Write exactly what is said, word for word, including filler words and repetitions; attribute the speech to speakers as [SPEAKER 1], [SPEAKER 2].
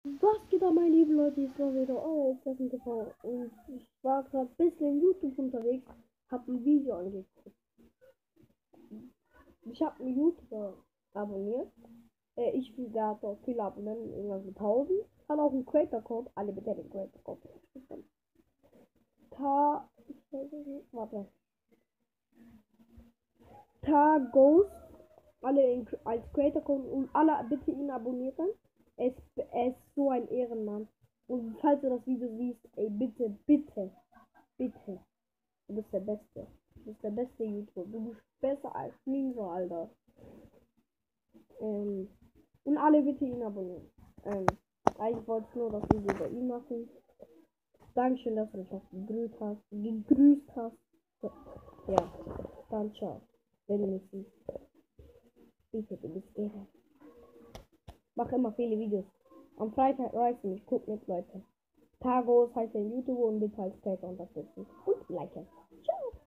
[SPEAKER 1] Was geht da, meine lieben Leute? Ich war wieder euer Steffen T V und ich war gerade ein bisschen in YouTube unterwegs, hab ein Video angeguckt. Ich habe einen YouTuber abonniert. Äh, ich will da auch viele Abonnenten, irgendwas mit tausend. Hat auch einen Creator Code, alle bitte den Creator Code. Ta. Warte. Tagos. Alle in, als Creator Code und alle bitte ihn abonnieren. Er ist, er ist so ein Ehrenmann. Und falls du das Video siehst, ey, bitte, bitte, bitte. Du bist der Beste. Du bist der beste YouTuber. Du bist besser als Ninja, Alter. Ähm, und alle bitte ihn abonnieren. Ähm, eigentlich wollte ich nur das Video bei ihm machen. Dankeschön, dass du mich auch gegrüßt hast. Gegrüßt hast. So, ja, dann ciao. Wenn du mich siehst. Bitte, du bist Ehre. Mach immer viele Videos. Am Freitag reißt mich. Guck mit, Leute. Tagos heißt der YouTuber und bitte als Creator unterstützen. Und liken. Ciao.